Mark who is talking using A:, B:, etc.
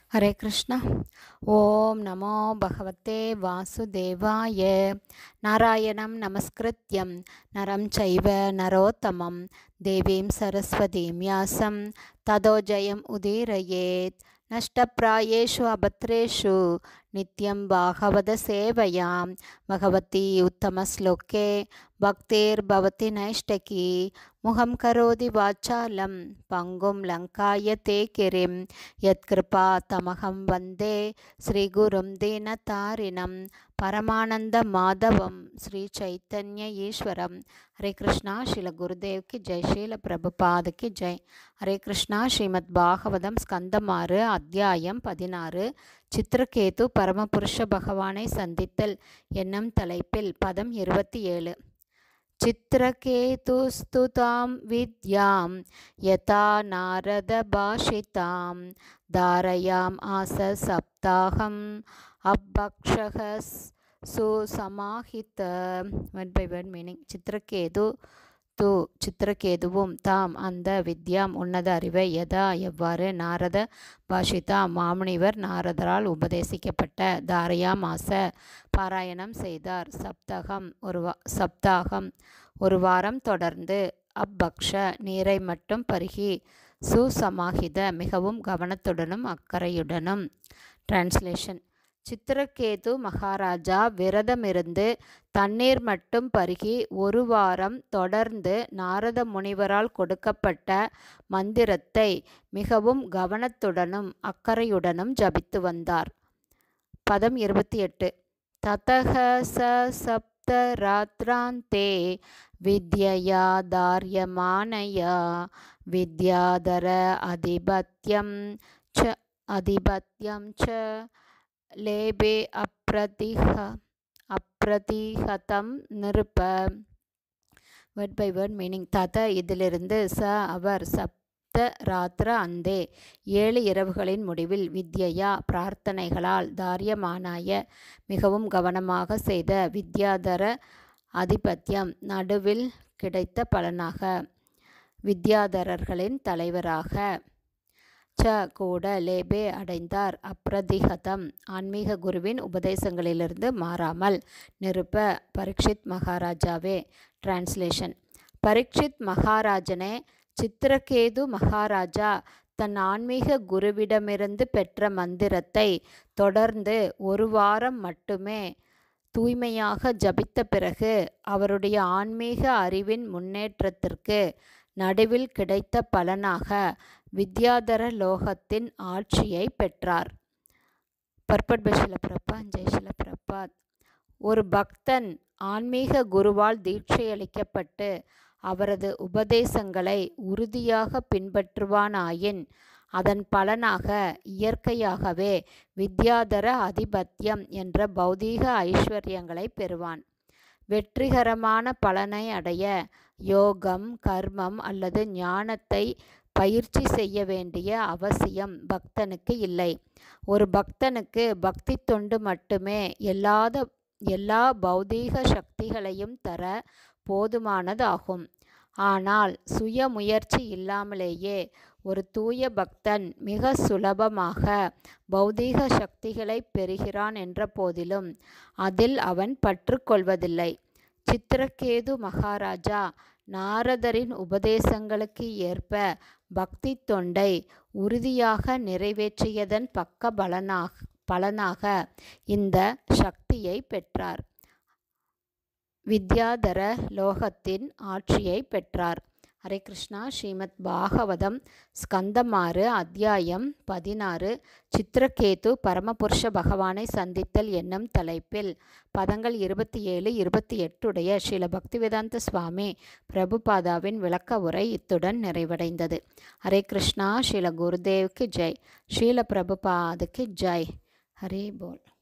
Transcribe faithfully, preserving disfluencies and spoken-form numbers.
A: हरे कृष्ण। ओम नमो भगवते वासुदेवाय। नारायणं नमस्कृत्यं नरं चैव नरोत्तमं देवीं सरस्वतीं व्यासं ततो जयम् उदीरयेत्। नष्टप्रायेषु अभद्रेषु नित्यं भागवत सेवयां भगवती उत्तमश्लोके भक्तिर्भवति नैष्टकी। मुखं करोति वाचालं पंगुं लङ्कायते गिरिं यत्कृपा तमहं वन्दे श्रीगुरुं दीनतारिणं परमानंद माधवं श्री चैतन्य ईश्वरं। हरे कृष्णा। श्रील गुरुदेव की जय। श्रील प्रभुपाद की जय। हरे कृष्णा। श्रीमद् பாகவதம் ஸ்கந்தம் ஆறு அத்தியாயம் பதினாறு சித்திரகேது பரமபுருஷ பகவானை சந்தித்தல் என்னும் தலைப்பில் பதம் இருபத்தி ஏழு. चित्रकेतुस्तुतां विद्यां यथा नारद भाषितां धारयाम् आस सप्ताहम् अभक्षः सुसमाहित. Word by word meaning. Chitraketu து சித்திரகேதுவும் தாம் அந்த வித்யாம் உன்னத அறிவை யதா எவ்வாறு நாரத பாஷிதா மாமுனிவர் நாரதரால் உபதேசிக்கப்பட்ட தாரயாம் ஆச பாராயணம் செய்தார். சப்தகம் ஒரு வா சப்தாகம் ஒரு வாரம் தொடர்ந்து அப்பக்ஷ நீரை மட்டும் பருகி சுசமாகித மிகவும் கவனத்துடனும் அக்கறையுடனும். டிரான்ஸ்லேஷன். சித்திரகேது மகாராஜா விரதமிருந்து தண்ணீர் மட்டும் பருகி ஒரு வாரம் தொடர்ந்து நாரத முனிவரால் கொடுக்கப்பட்ட மந்திரத்தை மிகவும் கவனத்துடனும் அக்கறையுடனும் ஜபித்து வந்தார். பதம் இருபத்தி எட்டு. ததஹ ச சப்த ராத்ராந்தே வித்யயா தார்யமானயா வித்யாதர அதிபத்யம் ச அதிபத்யம் ச லேபே அப்ரதிஹ அப்ரதிஹதம் நிருப. Word by word meaning. தத இதிலிருந்து ச அவர் சப்த ராத்திர அந்தே ஏழு இரவுகளின் முடிவில் வித்யா பிரார்த்தனைகளால் தாரியமானாய மிகவும் கவனமாக செய்த வித்யாதர அதிபத்தியம் நடுவில் கிடைத்த பலனாக வித்யாதரர்களின் தலைவராக ச கூட லேபே அடைந்தார். அப்ரதிகதம் ஆன்மீக குருவின் உபதேசங்களிலிருந்து மாறாமல். நிருப்ப பரீட்சித் மகாராஜாவே. டிரான்ஸ்லேஷன். பரீட்சித் மகாராஜனே, சித்திரகேது மகாராஜா தன் ஆன்மீக குருவிடமிருந்து பெற்ற மந்திரத்தை தொடர்ந்து ஒரு வாரம் மட்டுமே தூய்மையாக ஜபித்த பிறகு அவருடைய ஆன்மீக அறிவின் முன்னேற்றத்திற்கு நடுவில் கிடைத்த பலனாக வித்யாதர லோகத்தின் ஆட்சியை பெற்றார். Purport by Srila Prabhupada. ஜெய் ஸ்ரீல பிரபாத். ஒரு பக்தன் ஆன்மீக குருவால் தீட்சையளிக்கப்பட்டு அவரது உபதேசங்களை உறுதியாக பின்பற்றுவானாயின் அதன் பலனாக இயற்கையாகவே வித்யாதர அதிபத்தியம் என்ற பௌதீக ஐஸ்வர்யங்களை பெறுவான். வெற்றிகரமான பலனை அடைய யோகம், கர்மம் அல்லது ஞானத்தை பயிற்சி செய்ய வேண்டிய அவசியம் பக்தனுக்கு இல்லை. ஒரு பக்தனுக்கு பக்தி தொண்டு மட்டுமே எல்லாத எல்லா பௌதீக சக்திகளையும் தர போதுமானதாகும். ஆனால் சுய முயற்சி இல்லாமலேயே ஒரு தூய பக்தன் மிக சுலபமாக பௌதீக சக்திகளை பெறுகிறான் என்ற போதிலும் அதில் அவன் பற்று கொள்வதில்லை. சித்திரகேது மகாராஜா நாரதரின் உபதேசங்களுக்கு ஏற்ப பக்தி தொண்டை உறுதியாக நிறைவேற்றியதன் பக்க பலனாக பலனாக இந்த சக்தியை பெற்றார். வித்யாதர லோகத்தின் ஆட்சியை பெற்றார். ஹரே கிருஷ்ணா. ஸ்ரீமத் பாகவதம் ஸ்கந்தம் ஆறு அத்தியாயம் பதினாறு சித்திரகேது பரமபுருஷ பகவானை சந்தித்தல் என்னும் தலைப்பில் பதங்கள் இருபத்தி ஏழு இருபத்தி எட்டுடைய ஸ்ரீல பக்திவேதாந்த சுவாமி பிரபுபாதாவின் விளக்க உரை இத்துடன் நிறைவடைந்தது. ஹரே கிருஷ்ணா. ஸ்ரீல குருதேவ்க்கு ஜெய். ஸ்ரீல பிரபுபாதுக்கு ஜெய். ஹரே போல்.